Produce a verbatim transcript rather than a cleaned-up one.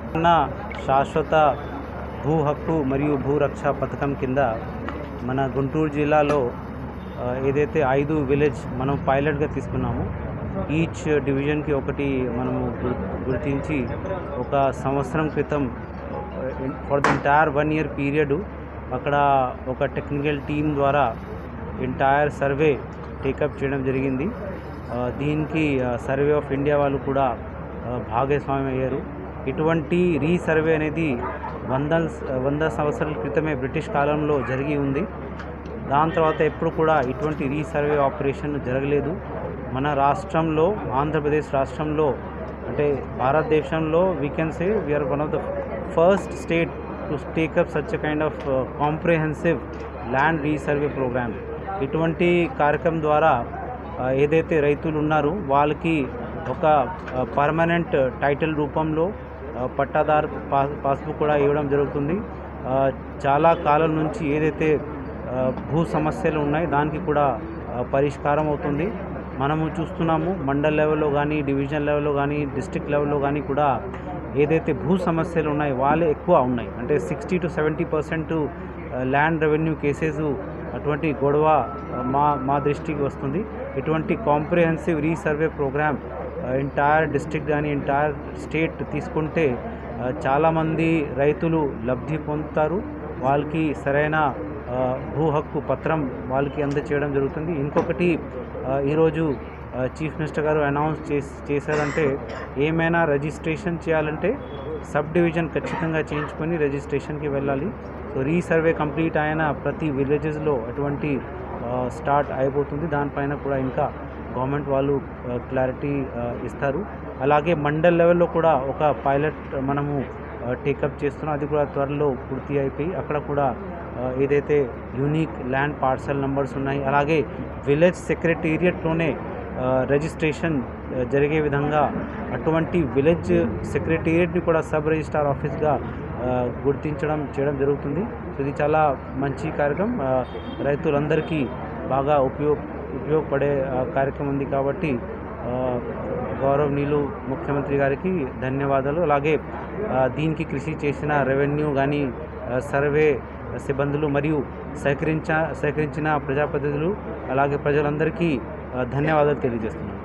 శాశ్వత భూ హక్కు మరియు భూ రక్ష పథకం కింద మన గుంటూరు జిల్లాలో ఏదైతే ఐదు విలేజ్ మనం పైలట్గా తీసుకున్నామో ఈచ్ డివిజన్కి ఒకటి మనము గుర్తించి ఒక సంవత్సరం క్రితం for the entire one year period అక్కడ ఒక టెక్నికల్ టీమ్ ద్వారా ఎంటైర్ సర్వే టేకప్ చేయడం జరిగింది. దీనికి సర్వే ఆఫ్ ఇండియా వాళ్ళు కూడా భాగస్వామ్యం అయ్యారు. ఇటువంటి రీసర్వే అనేది వంద వంద సంవత్సరాల క్రితమే బ్రిటిష్ కాలంలో జరిగి ఉంది. దాని తర్వాత ఎప్పుడు కూడా ఇటువంటి రీసర్వే ఆపరేషన్ జరగలేదు. మన రాష్ట్రంలో ఆంధ్రప్రదేశ్ రాష్ట్రంలో అంటే భారతదేశంలో we can say we are one of the first state to take up such kind of comprehensive land resurvey programme. ఇటువంటి కార్యక్రమం ద్వారా ఏదైతే రైతులు ఉన్నారో వాళ్ళకి ఒక పర్మనెంట్ టైటిల్ రూపంలో పట్టాదారు పాస్బుక్ కూడా ఇవ్వడం జరుగుతుంది. చాలా కాలం నుంచి ఏదైతే భూ సమస్యలు ఉన్నాయి దానికి కూడా పరిష్కారం అవుతుంది. మనము చూస్తున్నాము మండల్ లెవెల్లో కానీ డివిజన్ లెవెల్లో కానీ డిస్ట్రిక్ట్ లెవెల్లో కానీ కూడా ఏదైతే భూ సమస్యలు ఉన్నాయి వాళ్ళే ఎక్కువ ఉన్నాయి. అంటే sixty to seventy percent land revenue cases అటువంటి గొడవ మా మా దృష్టికి వస్తుంది. ఇటువంటి comprehensive resurvey programme entire district కానీ ఎంటైర్ స్టేట్ తీసుకుంటే చాలామంది రైతులు లబ్ధి పొందుతారు. వాళ్ళకి సరైన భూ హక్కు పత్రం వాళ్ళకి అందజేయడం జరుగుతుంది. ఇంకొకటి ఈరోజు చీఫ్ మినిస్టర్ గారు అనౌన్స్ చేసి చేశారంటే ఏమైనా రిజిస్ట్రేషన్ చేయాలంటే సబ్ డివిజన్ ఖచ్చితంగా చేయించుకొని రిజిస్ట్రేషన్కి వెళ్ళాలి. సో రీసర్వే కంప్లీట్ అయిన ప్రతి విలేజెస్లో అటువంటి స్టార్ట్ అయిపోతుంది. దానిపైన కూడా ఇంకా గవర్నమెంట్ వాళ్ళు క్లారిటీ ఇస్తారు. అలాగే మండల్ లెవెల్లో కూడా ఒక పైలట్ మనము టేకప్ చేస్తున్నాం. అది కూడా త్వరలో పూర్తి అయిపోయి అక్కడ కూడా ఏదైతే యూనిక్ ల్యాండ్ పార్సల్ నెంబర్స్ ఉన్నాయి అలాగే విలేజ్ సెక్రటేరియట్లోనే రిజిస్ట్రేషన్ జరిగే విధంగా అటువంటి విలేజ్ సెక్రటేరియట్ని కూడా సబ్ రిజిస్ట్రార్ ఆఫీస్గా గుర్తించడం చేయడం జరుగుతుంది. సో ఇది చాలా మంచి కార్యక్రమం, రైతులందరికీ బాగా ఉపయోగ ఉపయోగపడే కార్యక్రమం ఉంది. కాబట్టి గౌరవనీయులు ముఖ్యమంత్రి గారికి ధన్యవాదాలు. అలాగే దీనికి కృషి చేసిన రెవెన్యూ కానీ సర్వే సిబ్బందులు మరియు సహకరించ సహకరించిన ప్రజాప్రతినిధులు అలాగే ప్రజలందరికీ ధన్యవాదాలు తెలియజేస్తున్నాను.